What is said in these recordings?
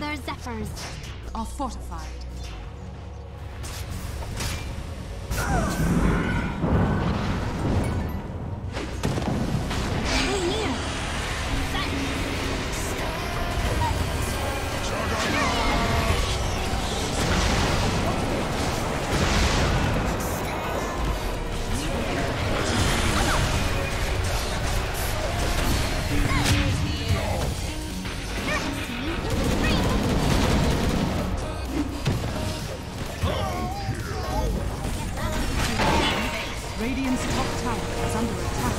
their zephyrs are fortified. Radiant's top tower is under attack.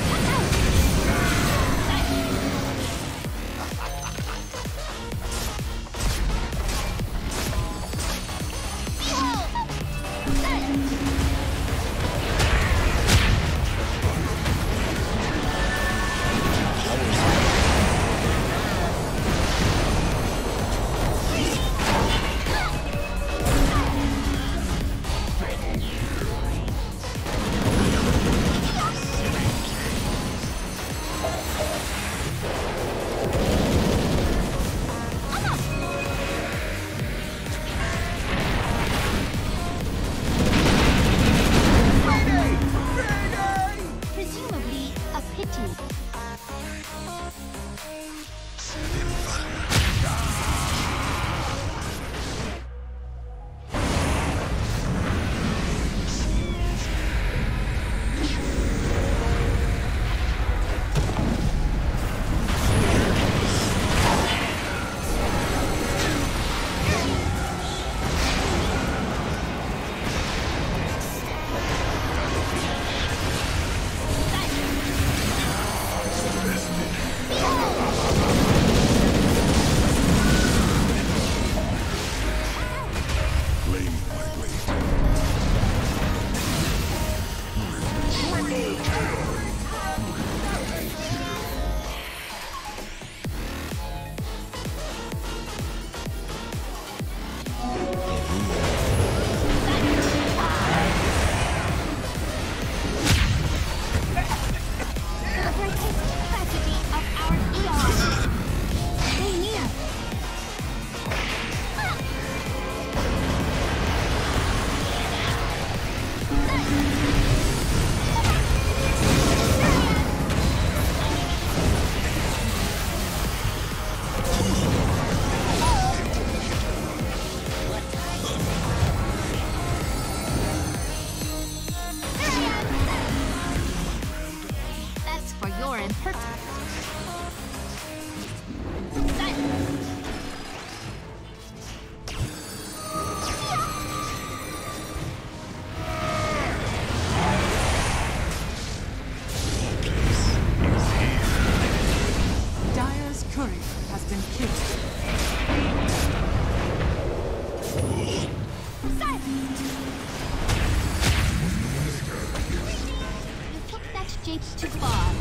Too far.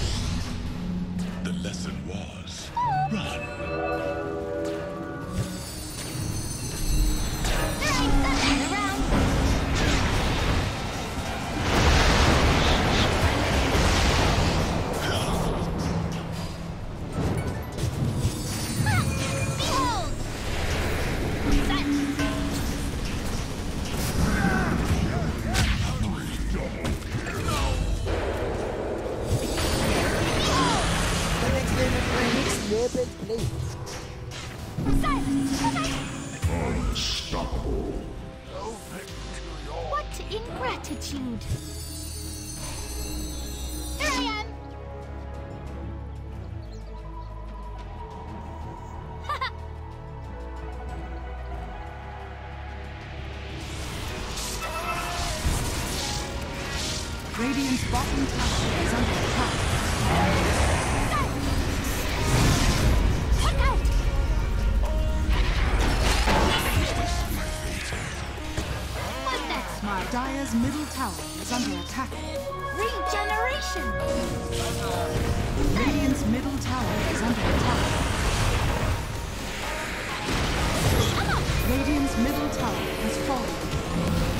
The lesson was run. Unstoppable. What ingratitude! Here I am! Radiant's bottom tower is under attack. Look out! Was that smart? Dire's middle tower is under attack. Regeneration! Radiant's middle tower is under attack. Radiant's middle tower has fallen.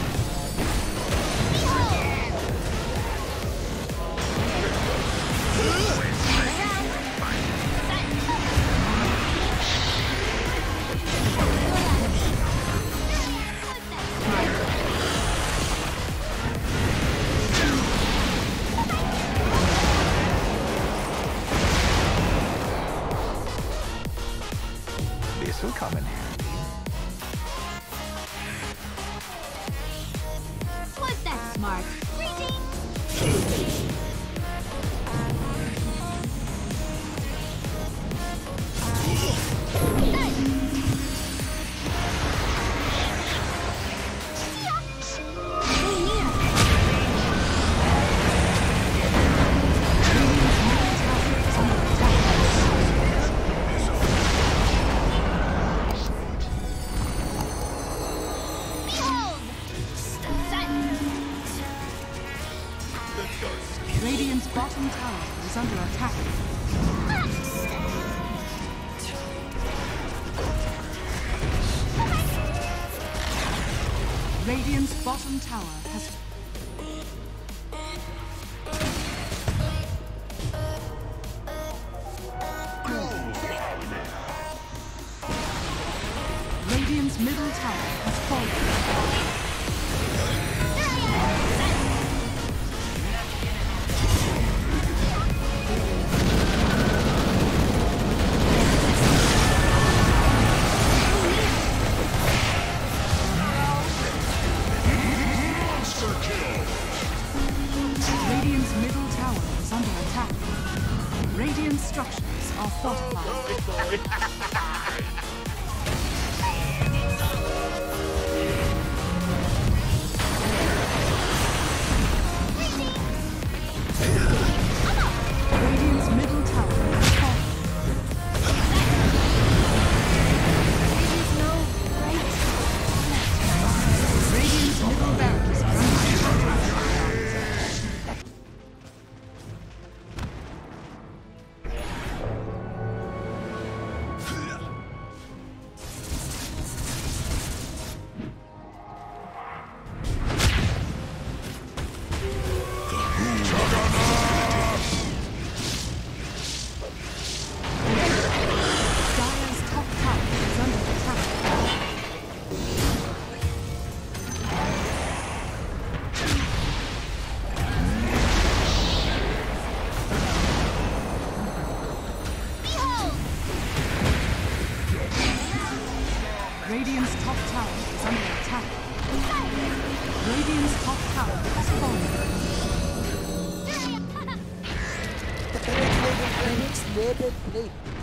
Radiant's bottom tower is under attack. Radiant's bottom tower has... Radiant's middle tower has fallen. Radiant's middle tower is under attack. Radiant structures are fortified. Radiant's middle tower is fallen. Radiant's middle barracks is under attack. Radiant's top tower is under attack. Radiant's top tower has fallen. Phoenix never played.